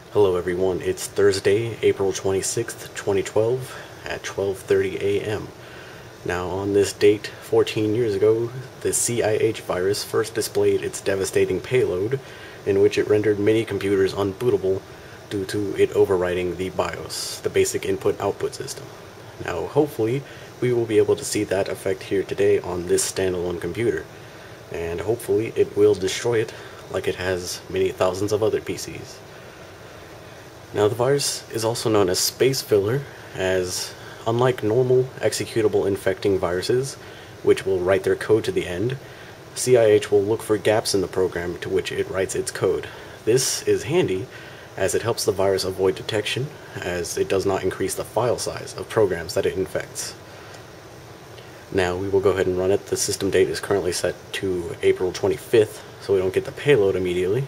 Hello everyone, it's Thursday, April 26th, 2012 at 12:30 a.m. Now on this date, 14 years ago, the CIH virus first displayed its devastating payload, in which it rendered many computers unbootable due to it overwriting the BIOS, the basic input-output system. Now hopefully, we will be able to see that effect here today on this standalone computer, and hopefully it will destroy it like it has many thousands of other PCs. Now the virus is also known as space filler, as unlike normal executable infecting viruses, which will write their code to the end, CIH will look for gaps in the program to which it writes its code. This is handy as it helps the virus avoid detection, as it does not increase the file size of programs that it infects. Now we will go ahead and run it. The system date is currently set to April 25th, so we don't get the payload immediately.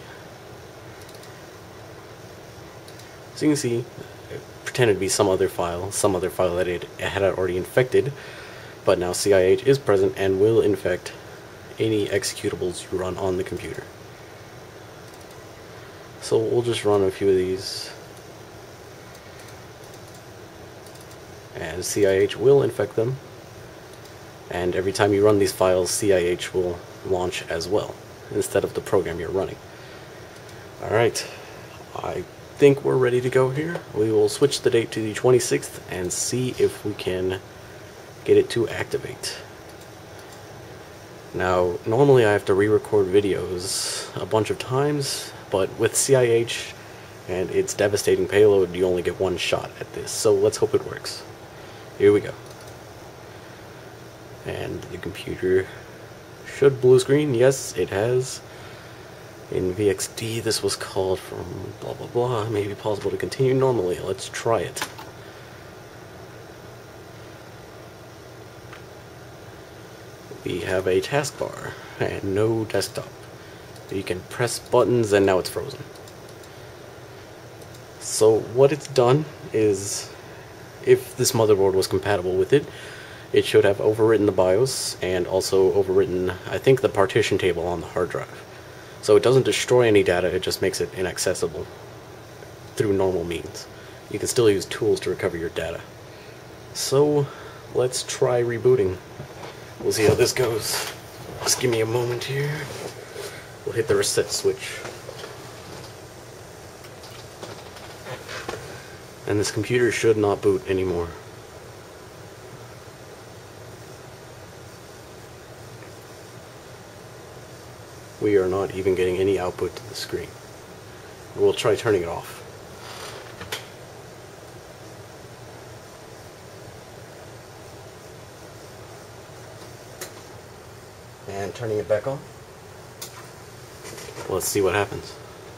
So you can see, it pretended to be some other file that it had already infected, but now CIH is present and will infect any executables you run on the computer. So we'll just run a few of these, and CIH will infect them, and every time you run these files, CIH will launch as well, instead of the program you're running. Alright, I think we're ready to go here. We will switch the date to the 26th and see if we can get it to activate. Now, normally I have to re-record videos a bunch of times, but with CIH and its devastating payload, you only get one shot at this, so let's hope it works. Here we go. And the computer should blue screen. Yes, it has. In VXD, this was called from blah blah blah. It may be possible to continue normally. Let's try it. We have a taskbar and no desktop. You can press buttons and now it's frozen. So what it's done is, if this motherboard was compatible with it, it should have overwritten the BIOS and also overwritten, I think, the partition table on the hard drive. So it doesn't destroy any data, it just makes it inaccessible through normal means. You can still use tools to recover your data. So let's try rebooting. We'll see how this goes. Just give me a moment here. We'll hit the reset switch. And this computer should not boot anymore. We are not even getting any output to the screen. We'll try turning it off. And turning it back on. Let's see what happens.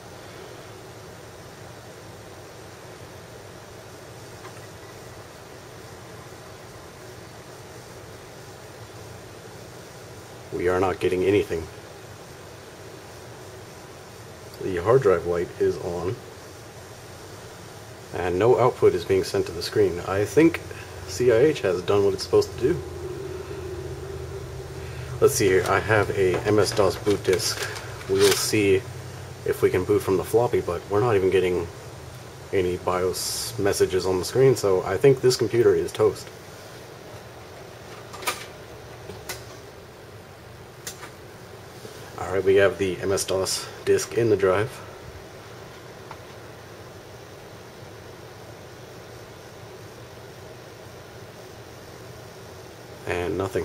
We are not getting anything. The hard drive light is on, and no output is being sent to the screen. I think CIH has done what it's supposed to do. Let's see here, I have a MS-DOS boot disk. We will see if we can boot from the floppy, but we're not even getting any BIOS messages on the screen, so I think this computer is toast. Alright, we have the MS-DOS disk in the drive. And nothing.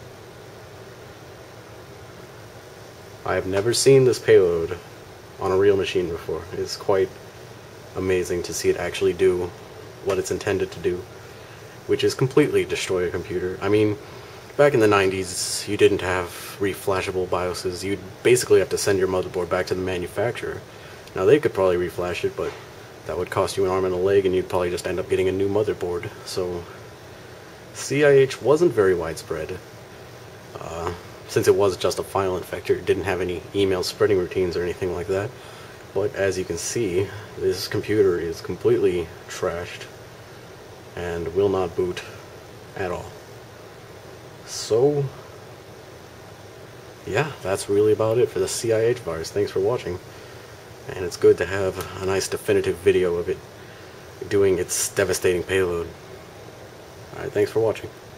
I have never seen this payload on a real machine before. It's quite amazing to see it actually do what it's intended to do, which is completely destroy a computer. I mean, back in the 90s, you didn't have reflashable BIOSes. You'd basically have to send your motherboard back to the manufacturer. Now, they could probably reflash it, but that would cost you an arm and a leg, and you'd probably just end up getting a new motherboard. So, CIH wasn't very widespread. Since it was just a file infector, it didn't have any email spreading routines or anything like that. But as you can see, this computer is completely trashed and will not boot at all. So, yeah, that's really about it for the CIH virus. Thanks for watching, and it's good to have a nice definitive video of it doing its devastating payload. Alright, thanks for watching.